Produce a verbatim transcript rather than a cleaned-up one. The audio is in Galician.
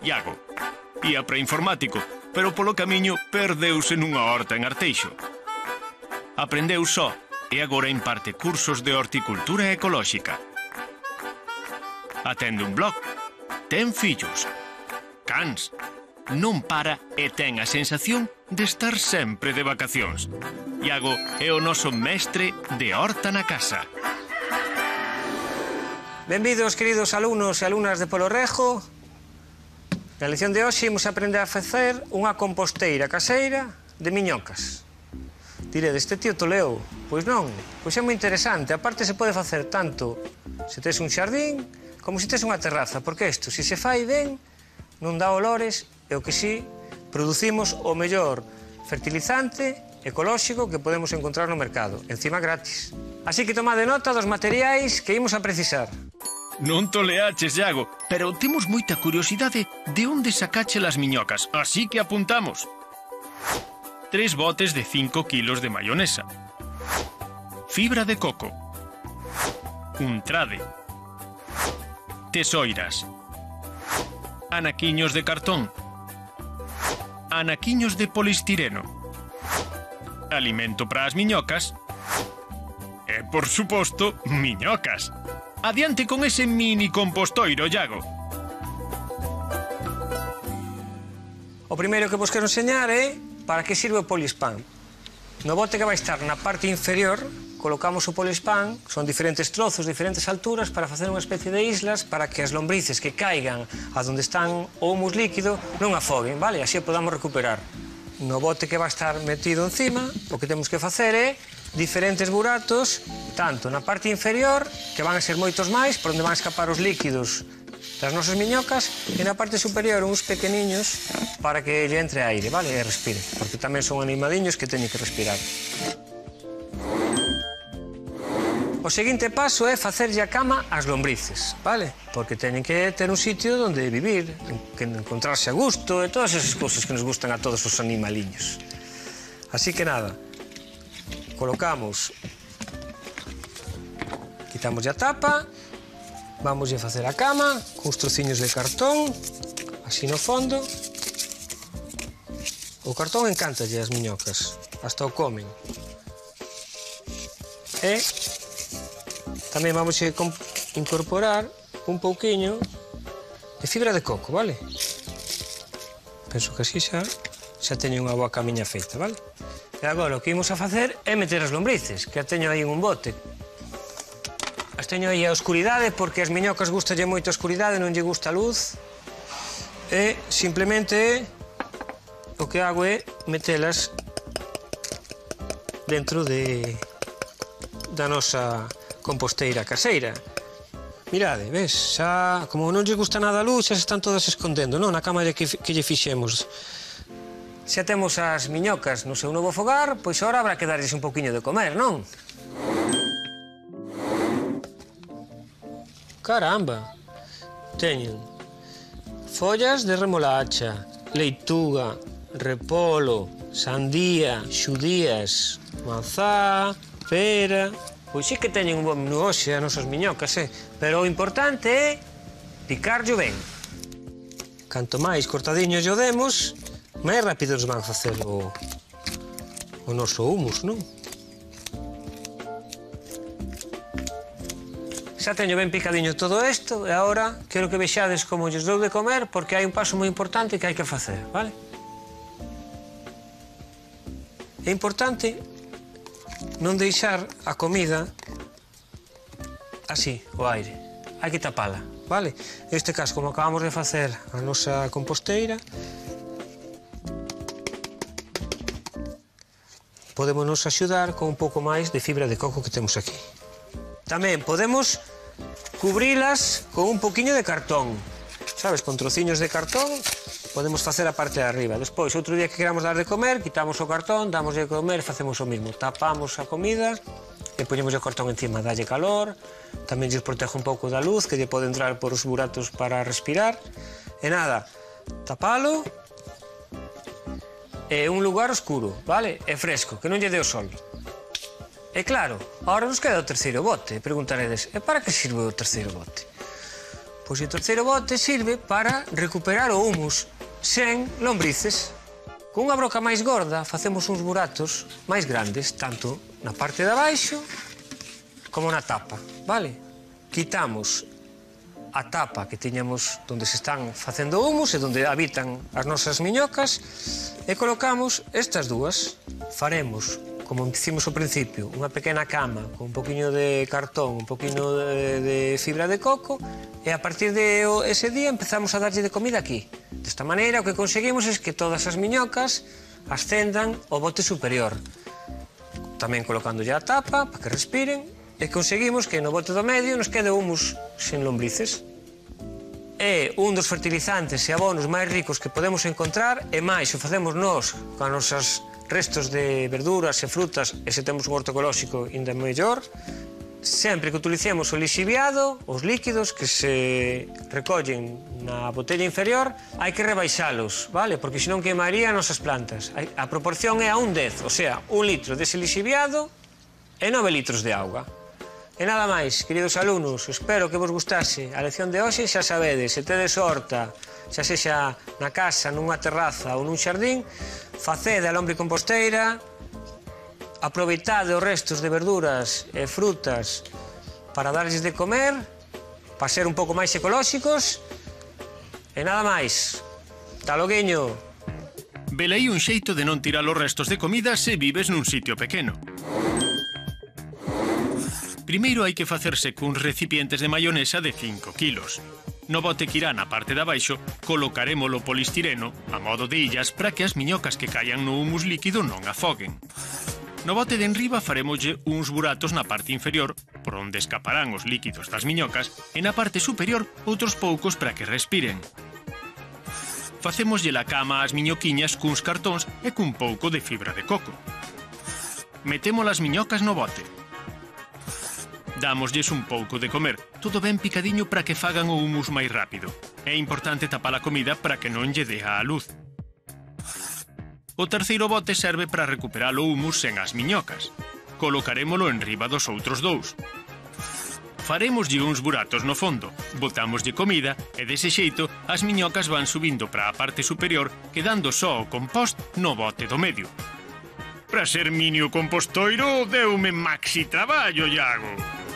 Iago. Ía para informático, pero polo camiño perdeuse nunha horta en Arteixo. Aprendeu só e agora imparte cursos de horticultura ecolóxica. Atende un blog, ten fillos, cans, non para e ten a sensación de estar sempre de vacacións. Iago é o noso mestre de horta na casa. Benvidos, queridos alumnos e alumnas de Polo Rejo. Na lección de hoxe imos aprender a facer unha composteira caseira de miñocas. Diredes, este tío toleu. Pois non, pois é moi interesante. A parte se pode facer tanto se tes un xardín como se tes unha terraza, porque isto, se se fai ben, non dá olores e o que si, producimos o mellor fertilizante ecolóxico que podemos encontrar no mercado, encima gratis. Así que tomade nota dos materiais que imos a precisar. Non toleaches, Iago, pero temos moita curiosidade de onde sacache las miñocas, así que apuntamos. Tres botes de cinco kilos de mayonesa. Fibra de coco. Un trade. Tesoiras. Anaquiños de cartón. Anaquiños de polistireno. Alimento para as miñocas. E, por suposto, miñocas. Adiante con ese mini compostoiro, Iago. O primeiro que vos quero enseñar é para que sirve o polispán. No bote que vai estar na parte inferior, colocamos o polispán, son diferentes trozos, diferentes alturas, para facer unha especie de islas para que as lombrices que caigan a donde están o humus líquido non afoguen, vale? Así podamos recuperar. No bote que vai estar metido encima, o que temos que facer é diferentes buratos, tanto na parte inferior, que van a ser moitos máis, por onde van a escapar os líquidos das nosas miñocas, e na parte superior uns pequeniños para que lle entre aire, vale? E respire, porque tamén son animadiños que teñen que respirar. O seguinte paso é facerlle a cama ás lombrices, vale? Porque teñen que ter un sitio onde vivir, que encontrarse a gusto e todas esas cousas que nos gustan a todos os animaliños. Así que nada, colocamos, quitamos a tapa, vamos a facer a cama, con uns trociños de cartón, así no fondo. O cartón encántalle as miñocas, hasta o comen. E tamén vamos a incorporar un pouquiño de fibra de coco, vale? Penso que así xa, xa teño unha boa camiña feita, vale? E agora o que imos a facer é meter as lombrices, que a teño aí en un bote. As teño aí a oscuridade, porque as miñocas gustalle moito a oscuridade, non lle gusta a luz. E simplemente o que hago é metelas dentro de da nosa composteira caseira. Mirade, ves, xa, como non lle gusta nada a luz, xa se están todas escondendo, non? Na cama que, que lle fixemos. Xa temos as miñocas no seu novo fogar, pois agora habrá que darlles un pouquiño de comer, non? Caramba! Teñen follas de remolacha, leituga, repolo, sandía, xudías, manzá, pera... Pois sí que teñen un bom menú hoxe as nosas miñocas, eh? Pero o importante é picarllo ben. Canto máis cortadiños llo demos, máis rápido nos van facer o, o noso humus, non? Xa teño ben picadiño todo isto e agora quero que vexades como lles dou de comer, porque hai un paso moi importante que hai que facer, vale? É importante non deixar a comida así, ao aire. Hai que tapala, vale? Neste caso, como acabamos de facer a nosa composteira, podemos nos axudar con un pouco máis de fibra de coco que temos aquí. Tamén podemos cubrilas con un poquinho de cartón. Sabes, con trociños de cartón podemos facer a parte de arriba. Despois, outro día que queramos dar de comer, quitamos o cartón, damos de comer e facemos o mismo. Tapamos a comida e poñemos o cartón encima, dalle calor, tamén lles protege un pouco da luz que lle pode entrar por os buratos para respirar. E nada, tapalo e un lugar oscuro, vale? E fresco, que non lle dé o sol. E claro, agora nos queda o terceiro bote. Preguntaredes, e para que sirve o terceiro bote? Pois o terceiro bote sirve para recuperar o humus sen lombrices. Con unha broca máis gorda facemos uns buratos máis grandes, tanto na parte de abaixo como na tapa, vale? Quitamos a tapa que tiñamos onde se están facendo humus e onde habitan as nosas miñocas e colocamos estas dúas. Faremos, como dicimos ao principio, unha pequena cama con un poquinho de cartón, un poquinho de, de fibra de coco e a partir de ese día empezamos a darlle de comida aquí. Desta maneira o que conseguimos é que todas as miñocas ascendan ao bote superior. Tamén colocándolle a tapa para que respiren e conseguimos que no bote do medio nos quede humus sen lombrices. É un dos fertilizantes e abonos máis ricos que podemos encontrar e máis o facemos nós con os nosos restos de verduras e frutas e se temos un orto ecolóxico ainda mellor. Sempre que utilicemos o lixiviado, os líquidos que se recollen na botella inferior, hai que rebaixalos, vale? Porque senón queimaría as nosas plantas. A proporción é a un dez, o sea, un litro dese lixiviado e nove litros de auga. E nada máis, queridos alumnos, espero que vos gustase a lección de hoxe. Xa sabedes, se tedes horta, xa sexa na casa, nunha terraza ou nun xardín, facede a lombricomposteira, aproveitade os restos de verduras e frutas para darlles de comer, para ser un pouco máis ecolóxicos, e nada máis. Ata logueño. Velaí un xeito de non tirar os restos de comida se vives nun sitio pequeno. Primeiro hai que facerse cuns recipientes de mayonesa de cinco kilos. No bote que irá na parte de abaixo, colocarémolo polistireno a modo de illas para que as miñocas que caian no humus líquido non afoguen. No bote de enriba farémoslle uns buratos na parte inferior por onde escaparán os líquidos das miñocas e na parte superior outros poucos para que respiren. Facémoslle a cama ás miñoquiñas cuns cartóns e cun pouco de fibra de coco. Metemos as miñocas no bote. Dámoslles un pouco de comer, todo ben picadiño para que fagan o humus máis rápido. É importante tapar a comida para que non lle dea a luz. O terceiro bote serve para recuperar o humus sen as miñocas. Colocarémolo en riba dos outros dous. Farémoslle uns buratos no fondo, botámoslle comida e dese xeito as miñocas van subindo para a parte superior quedando só o compost no bote do medio. Para ser minio compostoiro deume maxi traballo, Iago.